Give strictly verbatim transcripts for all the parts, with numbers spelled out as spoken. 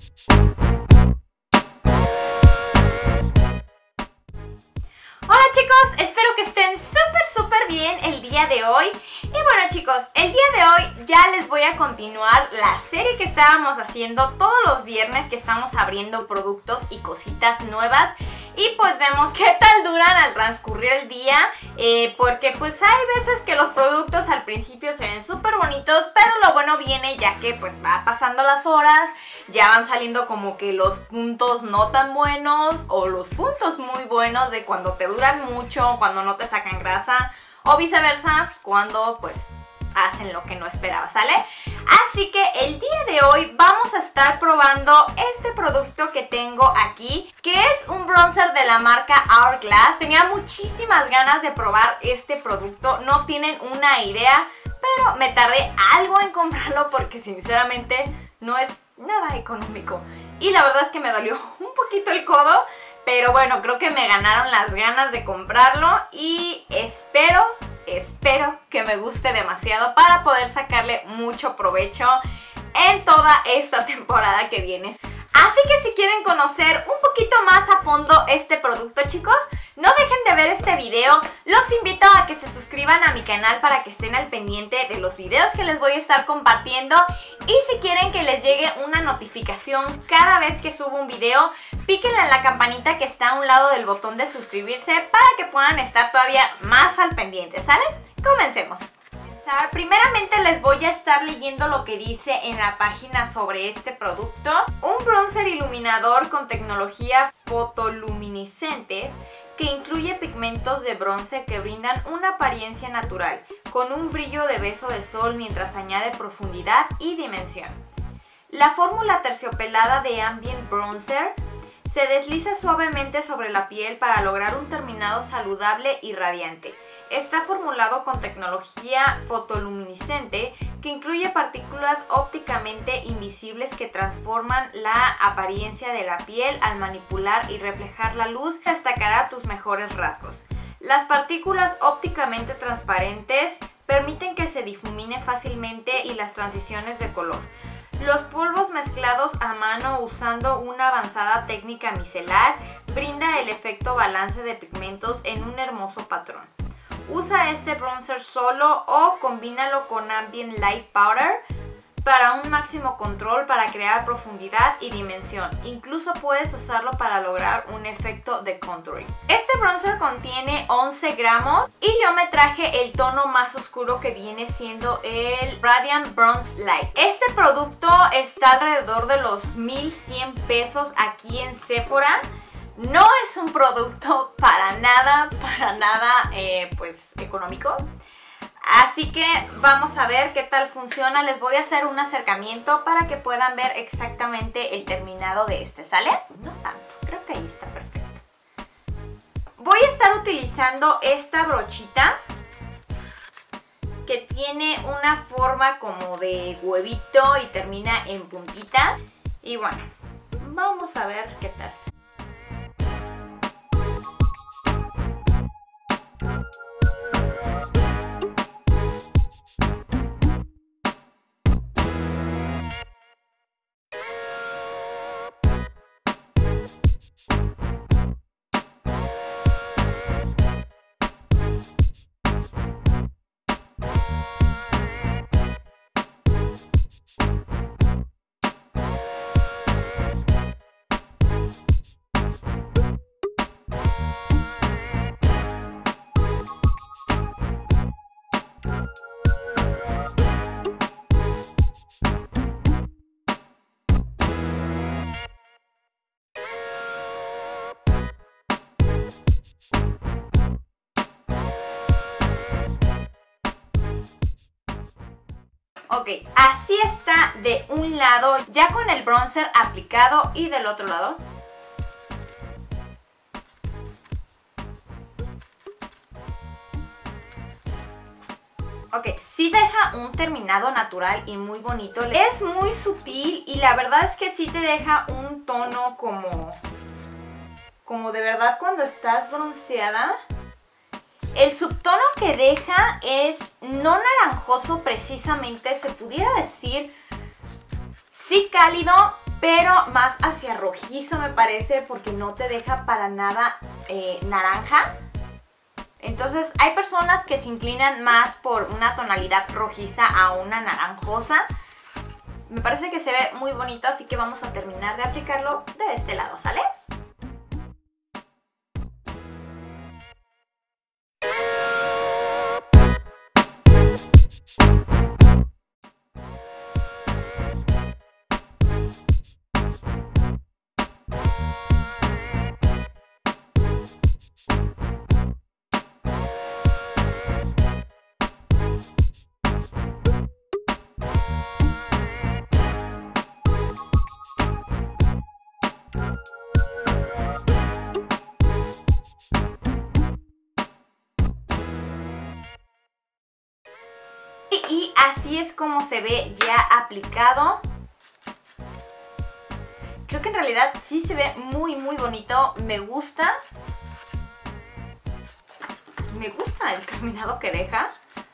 Hola chicos, espero que estén súper súper bien el día de hoy. Y bueno chicos, el día de hoy ya les voy a continuar la serie que estábamos haciendo todos los viernes, que estamos abriendo productos y cositas nuevas. Y pues vemos qué tal duran al transcurrir el día, eh, porque pues hay veces que los productos al principio se ven súper bonitos, pero lo bueno viene ya que pues va pasando las horas, ya van saliendo como que los puntos no tan buenos o los puntos muy buenos de cuando te duran mucho, cuando no te sacan grasa, o viceversa, cuando pues hacen lo que no esperabas, ¿sale? Así que el día de hoy vamos a estar probando este producto que tengo aquí, que es un bronzer de la marca Hourglass. Tenía muchísimas ganas de probar este producto, no tienen una idea, pero me tardé algo en comprarlo porque sinceramente no es nada económico. Y la verdad es que me dolió un poquito el codo, pero bueno, creo que me ganaron las ganas de comprarlo y espero... Espero que me guste demasiado para poder sacarle mucho provecho en toda esta temporada que viene. Así que si quieren conocer un poquito más a fondo este producto, chicos, no dejen de ver este video. Los invito a que se suscriban a mi canal para que estén al pendiente de los videos que les voy a estar compartiendo. Y si quieren que les llegue una notificación cada vez que subo un video, píquenle en la campanita que está a un lado del botón de suscribirse para que puedan estar todavía más al pendiente, ¿sale? Comencemos. Primeramente les voy a estar leyendo lo que dice en la página sobre este producto. Un bronzer iluminador con tecnología fotoluminiscente que incluye pigmentos de bronce que brindan una apariencia natural, con un brillo de beso de sol mientras añade profundidad y dimensión. La fórmula terciopelada de Ambient Bronzer se desliza suavemente sobre la piel para lograr un terminado saludable y radiante. Está formulado con tecnología fotoluminiscente que incluye partículas ópticamente invisibles que transforman la apariencia de la piel al manipular y reflejar la luz que destacará tus mejores rasgos. Las partículas ópticamente transparentes permiten que se difumine fácilmente y las transiciones de color. Los polvos mezclados a mano usando una avanzada técnica micelar brinda el efecto balance de pigmentos en un hermoso patrón. Usa este bronzer solo o combínalo con Ambient Light Powder para un máximo control para crear profundidad y dimensión. Incluso puedes usarlo para lograr un efecto de contouring. Este bronzer contiene once gramos y yo me traje el tono más oscuro que viene siendo el Radiant Bronze Light. Este producto está alrededor de los mil cien pesos aquí en Sephora. No es un producto para nada, para nada, eh, pues, económico. Así que vamos a ver qué tal funciona. Les voy a hacer un acercamiento para que puedan ver exactamente el terminado de este, ¿sale? No tanto, creo que ahí está perfecto. Voy a estar utilizando esta brochita que tiene una forma como de huevito y termina en puntita. Y bueno, vamos a ver qué tal. Ok, así está de un lado ya con el bronzer aplicado y del otro lado. Ok, sí deja un terminado natural y muy bonito. Es muy sutil y la verdad es que sí te deja un tono como... Como de verdad cuando estás bronceada. El subtono que deja es no naranjoso precisamente, se pudiera decir sí cálido, pero más hacia rojizo me parece, porque no te deja para nada eh, naranja. Entonces hay personas que se inclinan más por una tonalidad rojiza a una naranjosa. Me parece que se ve muy bonito, así que vamos a terminar de aplicarlo de este lado, ¿sale? Y así es como se ve ya aplicado. Creo que en realidad sí se ve muy muy bonito. Me gusta. Me gusta el terminado que deja.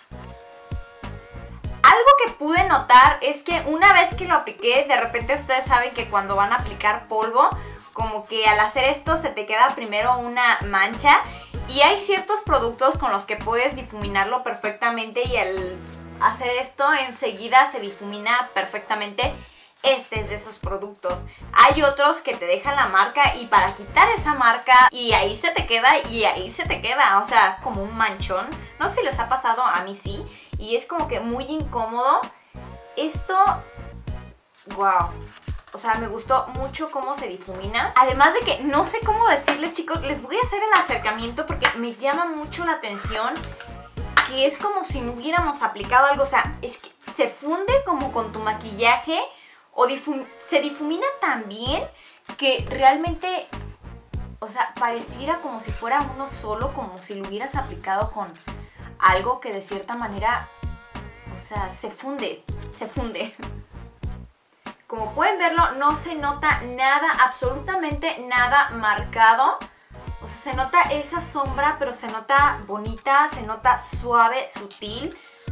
Algo que pude notar es que una vez que lo apliqué, de repente ustedes saben que cuando van a aplicar polvo, como que al hacer esto se te queda primero una mancha. Y hay ciertos productos con los que puedes difuminarlo perfectamente y al hacer esto enseguida se difumina perfectamente. Este es de esos productos. Hay otros que te dejan la marca y para quitar esa marca y ahí se te queda y ahí se te queda, o sea, como un manchón. No sé si les ha pasado, a mí sí, y es como que muy incómodo. Esto, wow, o sea, me gustó mucho cómo se difumina. Además de que no sé cómo decirles, chicos, les voy a hacer el acercamiento porque me llama mucho la atención. Que es como si no hubiéramos aplicado algo, o sea, es que se funde como con tu maquillaje o difum se difumina tan bien que realmente, o sea, pareciera como si fuera uno solo, como si lo hubieras aplicado con algo que de cierta manera, o sea, se funde, se funde. Como pueden verlo, no se nota nada, absolutamente nada marcado. O sea, se nota esa sombra, pero se nota bonita, se nota suave, sutil.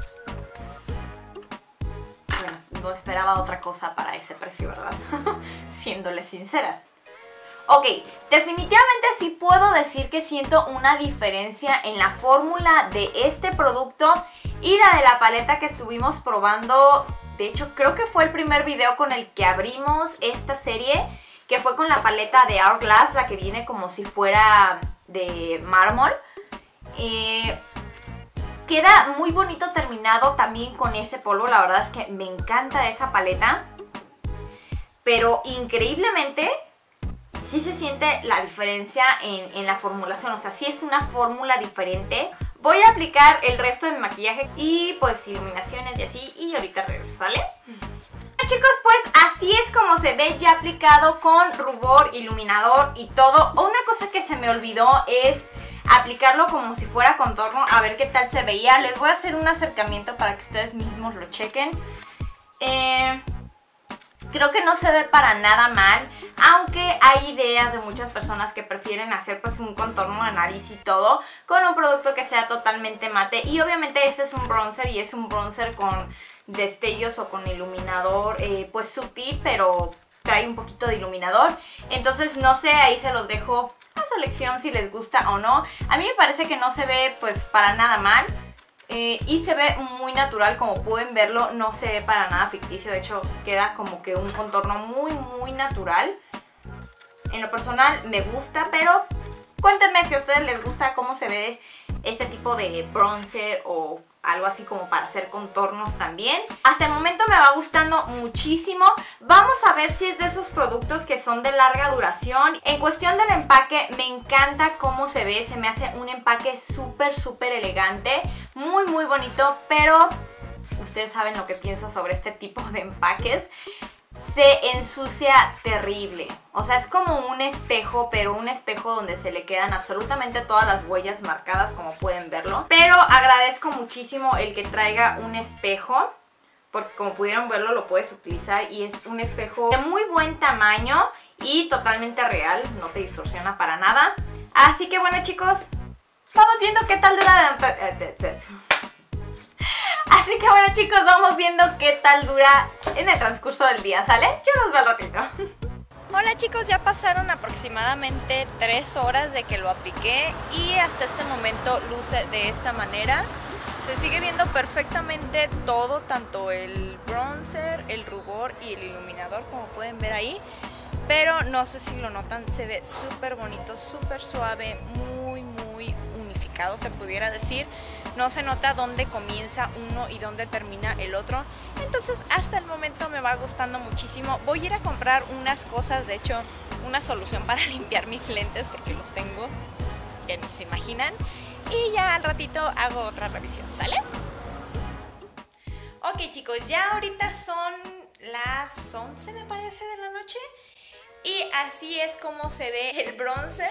Bueno, no esperaba otra cosa para ese precio, ¿verdad? Siéndoles sinceras. Ok, definitivamente sí puedo decir que siento una diferencia en la fórmula de este producto y la de la paleta que estuvimos probando. De hecho, creo que fue el primer video con el que abrimos esta serie, que fue con la paleta de Hourglass, la que viene como si fuera de mármol. Eh, queda muy bonito terminado también con ese polvo, la verdad es que me encanta esa paleta. Pero increíblemente sí se siente la diferencia en, en la formulación, o sea, sí es una fórmula diferente. Voy a aplicar el resto de mi maquillaje y pues iluminaciones y así, y ahorita regreso, ¿sale? Chicos, pues así es como se ve ya aplicado con rubor, iluminador y todo. Una cosa que se me olvidó es aplicarlo como si fuera contorno, a ver qué tal se veía. Les voy a hacer un acercamiento para que ustedes mismos lo chequen. Eh, creo que no se ve para nada mal, aunque hay ideas de muchas personas que prefieren hacer pues un contorno de nariz y todo con un producto que sea totalmente mate. Y obviamente este es un bronzer y es un bronzer con destellos o con iluminador eh, pues sutil, pero trae un poquito de iluminador. Entonces no sé, ahí se los dejo a su elección si les gusta o no. A mí me parece que no se ve pues para nada mal eh, y se ve muy natural, como pueden verlo, no se ve para nada ficticio. De hecho queda como que un contorno muy muy natural. En lo personal me gusta, pero cuéntenme si a ustedes les gusta cómo se ve este tipo de bronzer o algo así como para hacer contornos también. Hasta el momento me va gustando muchísimo. Vamos a ver si es de esos productos que son de larga duración. En cuestión del empaque, me encanta cómo se ve. Se me hace un empaque súper, súper elegante. Muy, muy bonito, pero ustedes saben lo que pienso sobre este tipo de empaques. Se ensucia terrible. O sea, es como un espejo, pero un espejo donde se le quedan absolutamente todas las huellas marcadas, como pueden verlo. Pero agradezco muchísimo el que traiga un espejo, porque como pudieron verlo lo puedes utilizar y es un espejo de muy buen tamaño y totalmente real, no te distorsiona para nada. Así que bueno, chicos, vamos viendo qué tal dura. Así que bueno chicos, vamos viendo qué tal dura en el transcurso del día, ¿sale? Yo los veo al ratito. Hola chicos, ya pasaron aproximadamente tres horas de que lo apliqué y hasta este momento luce de esta manera. Se sigue viendo perfectamente todo, tanto el bronzer, el rubor y el iluminador, como pueden ver ahí. Pero no sé si lo notan, se ve súper bonito, súper suave, muy muy unificado se pudiera decir. No se nota dónde comienza uno y dónde termina el otro. Entonces hasta el momento me va gustando muchísimo. Voy a ir a comprar unas cosas, de hecho una solución para limpiar mis lentes porque los tengo, que ni se imaginan. Y ya al ratito hago otra revisión, ¿sale? Ok chicos, ya ahorita son las once me parece de la noche. Y así es como se ve el bronzer.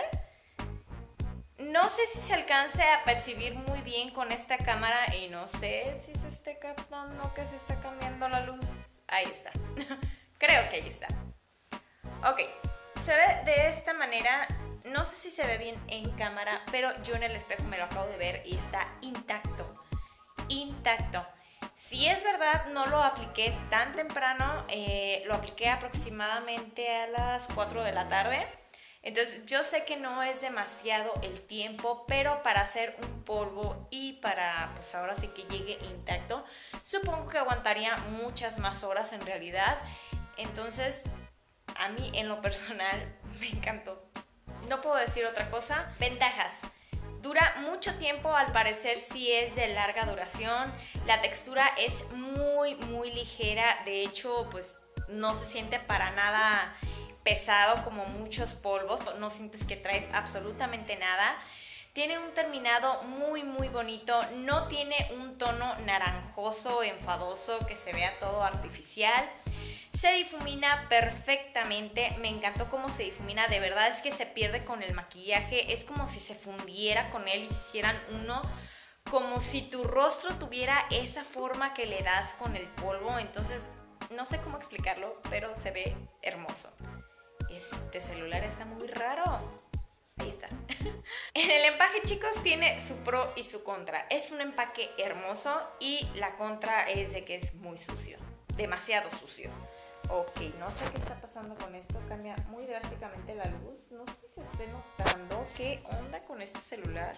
No sé si se alcance a percibir muy bien con esta cámara y no sé si se esté captando que se está cambiando la luz. Ahí está. Creo que ahí está. Ok, se ve de esta manera. No sé si se ve bien en cámara, pero yo en el espejo me lo acabo de ver y está intacto. Intacto. Si es verdad, no lo apliqué tan temprano. Eh, lo apliqué aproximadamente a las cuatro de la tarde. Entonces yo sé que no es demasiado el tiempo, pero para hacer un polvo y para pues ahora sí que llegue intacto, supongo que aguantaría muchas más horas en realidad. Entonces a mí en lo personal me encantó. No puedo decir otra cosa. Ventajas. Dura mucho tiempo, al parecer sí es de larga duración. La textura es muy muy ligera. De hecho pues no se siente para nada pesado como muchos polvos. No sientes que traes absolutamente nada. Tiene un terminado muy muy bonito. No tiene un tono naranjoso, enfadoso, que se vea todo artificial. Se difumina perfectamente, me encantó cómo se difumina, de verdad es que se pierde con el maquillaje, es como si se fundiera con él y se hicieran uno, como si tu rostro tuviera esa forma que le das con el polvo. Entonces no sé cómo explicarlo, pero se ve hermoso. Este celular está muy raro. Ahí está. En el empaque chicos tiene su pro y su contra. Es un empaque hermoso y la contra es de que es muy sucio, demasiado sucio. Ok, no sé qué está pasando con esto, cambia muy drásticamente la luz. No sé si se esté notando. ¿Qué onda con este celular?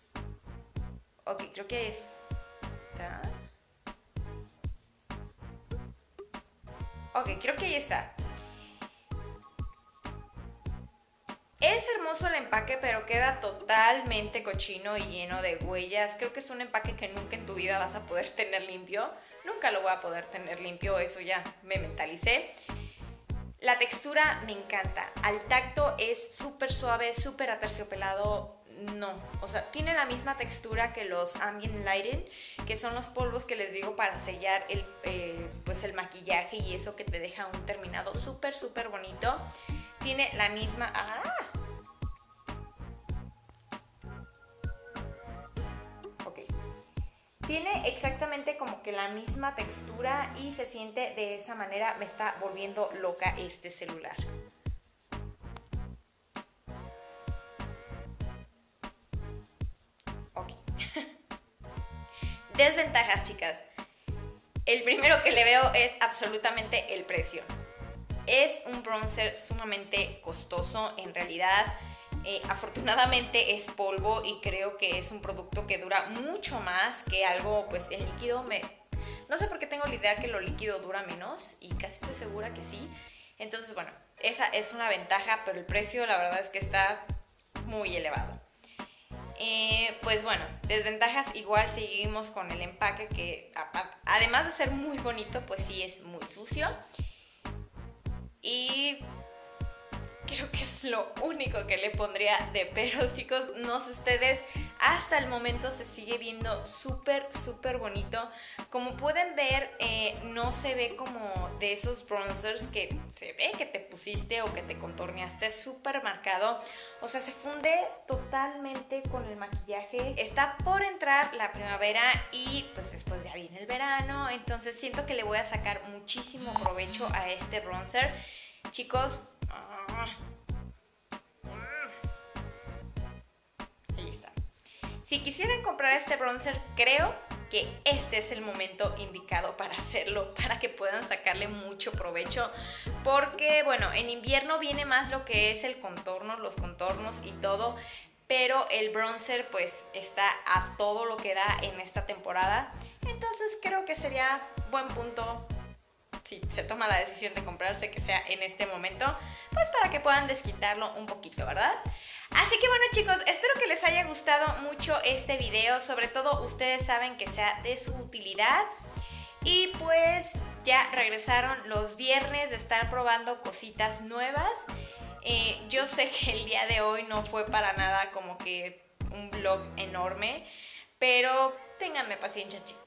Ok, creo que está. Ok, creo que ahí está. Es hermoso el empaque, pero queda totalmente cochino y lleno de huellas. Creo que es un empaque que nunca en tu vida vas a poder tener limpio. Nunca lo voy a poder tener limpio, eso ya me mentalicé. La textura me encanta. Al tacto es súper suave, súper aterciopelado. No, o sea, tiene la misma textura que los Ambient Lighting, que son los polvos que les digo para sellar el, eh, pues el maquillaje y eso, que te deja un terminado súper, súper bonito. Tiene la misma... ¡Ah! Ok. Tiene exactamente como que la misma textura y se siente de esa manera. Me está volviendo loca este celular. Ok. Desventajas, chicas. El primero que le veo es absolutamente el precio. Es un bronzer sumamente costoso en realidad. Eh, afortunadamente es polvo y creo que es un producto que dura mucho más que algo pues en líquido. Me... No sé por qué tengo la idea que lo líquido dura menos y casi estoy segura que sí. Entonces bueno, esa es una ventaja, pero el precio la verdad es que está muy elevado. Eh, pues bueno, desventajas igual seguimos con el empaque que además de ser muy bonito pues sí es muy sucio. Y creo que es lo único que le pondría de peros, chicos. No sé ustedes, hasta el momento se sigue viendo súper, súper bonito. Como pueden ver, eh, no se ve como de esos bronzers que se ve que te pusiste o que te contorneaste súper marcado. O sea, se funde totalmente con el maquillaje. Está por entrar la primavera y pues después ya viene el verano. Entonces siento que le voy a sacar muchísimo provecho a este bronzer. Chicos, ahí está. Si quisieran comprar este bronzer, creo que este es el momento indicado para hacerlo, para que puedan sacarle mucho provecho, porque bueno, en invierno viene más lo que es el contorno, los contornos y todo, pero el bronzer pues está a todo lo que da en esta temporada, entonces creo que sería buen punto, si se toma la decisión de comprarse, que sea en este momento, pues para que puedan desquitarlo un poquito, ¿verdad? Así que bueno chicos, espero que les haya gustado mucho este video, sobre todo ustedes saben que sea de su utilidad. Y pues ya regresaron los viernes de estar probando cositas nuevas. Eh, yo sé que el día de hoy no fue para nada como que un vlog enorme, pero ténganme paciencia chicos.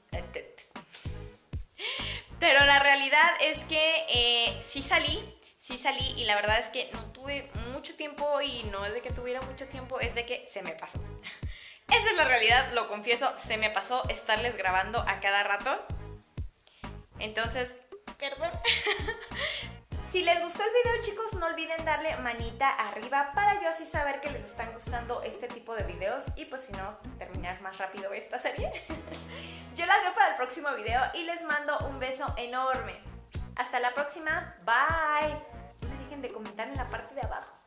Pero la realidad es que eh, sí salí. Sí salí y la verdad es que no tuve mucho tiempo y no es de que tuviera mucho tiempo, es de que se me pasó. Esa es la realidad, lo confieso, se me pasó estarles grabando a cada rato. Entonces, perdón. Si les gustó el video chicos, no olviden darle manita arriba para yo así saber que les están gustando este tipo de videos y pues si no, terminar más rápido esta serie. Yo las veo para el próximo video y les mando un beso enorme. Hasta la próxima, bye. No dejen de comentar en la parte de abajo.